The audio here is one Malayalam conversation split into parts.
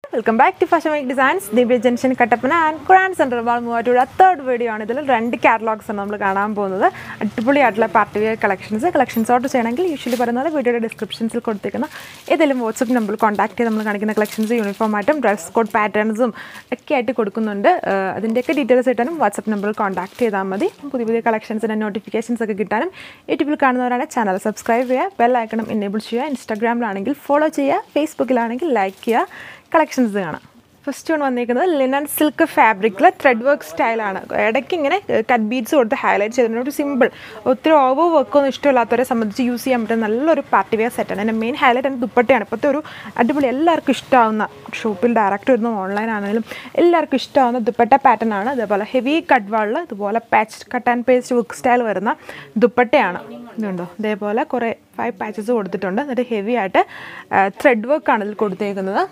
Welcome back to Fashion Week Designs. Divya Junction Kattapana and Grand Center Valmuvatura third video ആണ് ഇതിൽ രണ്ട് കാറ്റലോഗ്സ് ആണ് നമ്മൾ കാണാൻ പോകുന്നത്. അടിപൊളിയായിട്ടുള്ള പാർട്ടി വെയർ കളക്ഷൻസ് ഓർഡർ ചെയ്യണമെങ്കിൽ യൂഷ്വലി പറയുന്നത് വീഡിയോയുടെ ഡിസ്ക്രിപ്ഷൻസിൽ കൊടുത്തേക്കുന്ന ഏതെങ്കിലും വാട്സ്ആപ്പ് നമ്പറിൽ കോൺടാക്ട് ചെയ്ത് നമ്മൾ കാണിക്കുന്ന കളക്ഷൻസ് യൂണിഫോം ആയിട്ടും ഡ്രസ് കോഡ് പാറ്റേൺസും ഒക്കെ ആയിട്ട് കൊടുക്കുന്നുണ്ട്. അതിൻ്റെയൊക്കെ ഡീറ്റെയിൽസ് കിട്ടാനും വാട്സ്ആപ്പ് നമ്പറിൽ കോൺടാക്ട് ചെയ്താൽ മതി. പുതിയ പുതിയ കളക്ഷൻസിൻ്റെ നോട്ടിഫിക്കേഷൻസ് ഒക്കെ കിട്ടാനും യൂട്യൂബിൽ കാണുന്നവരാണ് ചാനൽ സബ്സ്ക്രൈബ് ചെയ്യുക, ബെൽ ഐക്കണും എനേബിൾ ചെയ്യുക, ഇൻസ്റ്റാഗ്രാമിലാണെങ്കിൽ ഫോളോ ചെയ്യുക, ഫേസ്ബുക്കിലാണെങ്കിൽ ലൈക്ക് ചെയ്യുക. കളക്ഷൻസ് കാണാം. ഫസ്റ്റ് വൺ വന്നിരിക്കുന്നത് ലിനൻ സിൽക്ക് ഫാബ്രിക്കിൽ ത്രെഡ് വർക്ക് സ്റ്റൈലാണ്. ഇടയ്ക്ക് ഇങ്ങനെ കട്ട് ബീഡ്സ് കൊടുത്ത് ഹൈലൈറ്റ് ചെയ്തിട്ടുണ്ട്. ഒരു സിമ്പിൾ, ഒത്തിരി ഓവർ വർക്കൊന്നും ഇഷ്ടമില്ലാത്തവരെ സംബന്ധിച്ച് യൂസ് ചെയ്യാൻ പറ്റുന്ന നല്ലൊരു പാർട്ടി വെയർ സെറ്റാണ്. എൻ്റെ മെയിൻ ഹൈലൈറ്റ് എൻ്റെ ദുപ്പട്ടയാണ്. ഇപ്പോഴത്തെ ഒരു അടിപൊളി എല്ലാവർക്കും ഇഷ്ടമാവുന്ന, ഷോപ്പിൽ ഡയറക്റ്റ് വരുന്ന ഓൺലൈൻ ആണെങ്കിലും എല്ലാവർക്കും ഇഷ്ടമാവുന്ന ദുപ്പട്ട പാറ്റേൺ ആണ്. അതേപോലെ ഹെവി കട്ട് വാളിൽ ഇതുപോലെ patch cut and paste work style വരുന്ന ദുപ്പട്ടയാണ്. ഇതുണ്ടോ, ഇതേപോലെ കുറേ 5 പാച്ചസ് കൊടുത്തിട്ടുണ്ട്. എന്നിട്ട് ഹെവി ആയിട്ട് ത്രെഡ് വർക്കാണ് ഇതിൽ കൊടുത്തേക്കുന്നത്.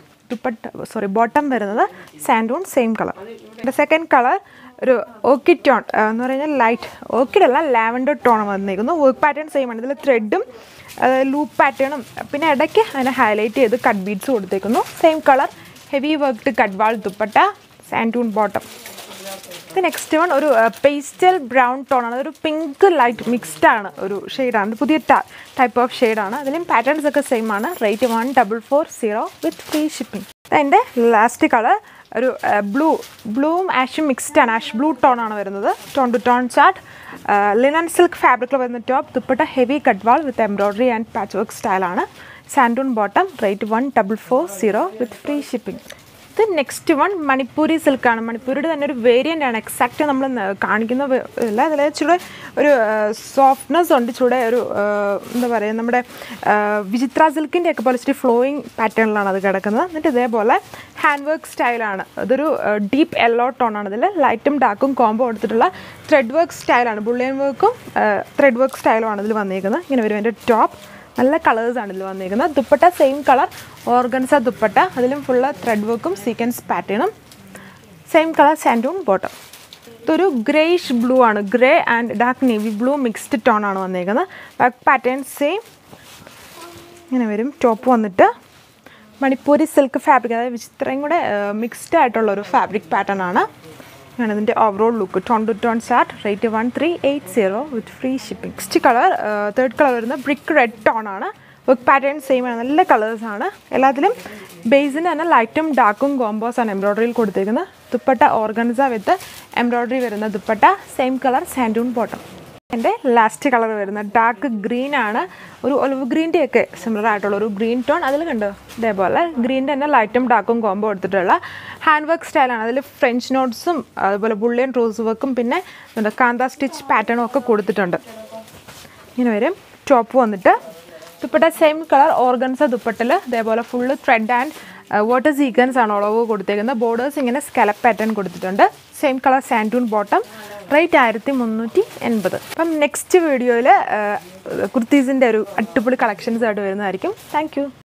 ബോട്ടം വരുന്നത് santoon same colour. Second colour ഒരു ഓർക്കിഡ് ടോൺ എന്ന് പറഞ്ഞാൽ ലൈറ്റ് ഓർക്കിഡ് അല്ല, ലാവൻഡർ ടോൺ വന്നിരിക്കുന്നു. വർക്ക് പാറ്റേൺ സെയിം ആണ്. ഇതിൽ ത്രെഡും ലൂപ്പ് പാറ്റേണും പിന്നെ ഇടയ്ക്ക് അതിനെ ഹൈലൈറ്റ് ചെയ്ത് കട്ട് ബീഡ്സ് കൊടുത്തേക്കുന്നു. Same colour heavy worked cut wall dupatta, santoon bottom. ഇത് നെക്സ്റ്റ് വൺ ഒരു പേസ്റ്റൽ ബ്രൗൺ ടോൺ ആണ്. അതൊരു പിങ്ക് ലൈറ്റ് മിക്സ്ഡ് ആണ്, ഒരു ഷെയ്ഡാണ്. പുതിയ ടൈപ്പ് ഓഫ് ഷെയ്ഡാണ്. അതിലും പാറ്റേൺസ് ഒക്കെ സെയിം ആണ്. Rate 1440 with free shipping. അതിൻ്റെ ലാസ്റ്റ് കളർ ഒരു ബ്ലൂവും ആഷും മിക്സ്ഡ് ആണ്. ആഷ് ബ്ലൂ ടോൺ ആണ് വരുന്നത്. Tone to tone chart linen silk ഫാബ്രിക്കിൽ വരുന്ന top, dupatta heavy cut wall with embroidery and patch work സ്റ്റൈലാണ്. Santoon bottom. Rate 1440 with free shipping. ഇത് നെക്സ്റ്റ് വൺ മണിപ്പൂരി സിൽക്കാണ്. മണിപ്പൂരിയുടെ തന്നെ ഒരു വേരിയൻ്റ് ആണ്. എക്സാക്റ്റ് നമ്മൾ കാണിക്കുന്ന ഇല്ല, അതിൽ ഇച്ചിരി ഒരു സോഫ്റ്റ്നെസ് ഉണ്ട്. ഇച്ചിരി ഒരു എന്താ പറയുക, നമ്മുടെ വിചിത്ര സിൽക്കിൻ്റെ ഒക്കെ പോലെ ഇച്ചിരി ഫ്ലോയിങ് പാറ്റേണിലാണ് അത് കിടക്കുന്നത്. എന്നിട്ട് ഇതേപോലെ ഹാൻഡ് വർക്ക് സ്റ്റൈലാണ്. അതൊരു ഡീപ്പ് യെല്ലോ ടോണാണ്. ഇതിൽ ലൈറ്റും ഡാർക്കും കോംബോ കൊടുത്തിട്ടുള്ള ത്രെഡ് വർക്ക് സ്റ്റൈലാണ്. ബുള്ളിയൻ വർക്കും ത്രെഡ് വർക്ക് സ്റ്റൈലുമാണ് ഇതിൽ വന്നിരിക്കുന്നത്. ഇങ്ങനെ വരും എൻ്റെ ടോപ്പ്. നല്ല കളേഴ്സാണ് ഇതിൽ വന്നിരിക്കുന്നത്. Dupatta same colour organza dupatta. അതിലും ഫുള്ള് ത്രെഡ് വർക്കും സീക്വൻസ് പാറ്റേണും. Same colour santoon bottom. ഇതൊരു ഗ്രേയിഷ് ബ്ലൂ ആണ്. Grey and dark navy blue mixed tone ആണ് വന്നിരിക്കുന്നത്. Back pattern same. ഇങ്ങനെ വരും. ടോപ്പ് വന്നിട്ട് മണിപ്പൂരി സിൽക്ക് ഫാബ്രിക്, അതായത് ഇത്രയും കൂടെ മിക്സ്ഡ് ആയിട്ടുള്ളൊരു ഫാബ്രിക് പാറ്റേൺ ആണ്. ആണ് ഇതിൻ്റെ overall look. Tone to tone chart. Rate 1380 with free shipping. Next colour third colour വരുന്നത് ബ്രിക്ക് റെഡ് ടോൺ ആണ്. വർക്ക് പാറ്റേൺ സെയിം ആണ്. നല്ല കളേഴ്സാണ്. എല്ലാത്തിലും ബേസിന് തന്നെ ലൈറ്റും ഡാർക്കും കോമ്പോസാണ് എംബ്രോയ്ഡറിയിൽ കൊടുത്തേക്കുന്നത്. ദുപ്പട്ട ഓർഗൻസ വിത്ത് എംബ്രോയ്ഡറി വരുന്ന dupatta. Same colour santoon bottom. എൻ്റെ ലാസ്റ്റ് കളർ വരുന്നത് ഡാർക്ക് ഗ്രീൻ ആണ്. ഒരു ഒലിവ് ഗ്രീൻ്റെ ഒക്കെ സിമിലർ ആയിട്ടുള്ള ഒരു ഗ്രീൻ ടോൺ. അതിൽ കണ്ടോ, ഇതേപോലെ ഗ്രീൻ്റെ തന്നെ ലൈറ്റും ഡാർക്കും കോംബോ എടുത്തിട്ടുള്ള ഹാൻഡ് വർക്ക് സ്റ്റൈലാണ്. അതിൽ ഫ്രഞ്ച് നോട്ട്സും അതുപോലെ ബുള്ളിയൻ റോസ് വർക്കും പിന്നെ കാന്ത സ്റ്റിച്ച് പാറ്റേണും ഒക്കെ കൊടുത്തിട്ടുണ്ട്. ഇങ്ങനെ വരും. ടോപ്പ് വന്നിട്ട് ദുപ്പട്ട സെയിം കളർ ഓർഗൻസ ദുപ്പട്ടിൽ ഇതേപോലെ full thread and water sequence ആണ് ഓളവ് കൊടുത്തേക്കുന്നത്. ബോർഡേഴ്സ് ഇങ്ങനെ സ്കലപ്പ് പാറ്റേൺ കൊടുത്തിട്ടുണ്ട്. Same colour santoon bottom. Rate 1380. അപ്പം നെക്സ്റ്റ് വീഡിയോയിൽ കുർത്തീസിൻ്റെ ഒരു അടിപൊളി കളക്ഷൻസ് ആയിട്ട് വരുന്നതായിരിക്കും. Thank U.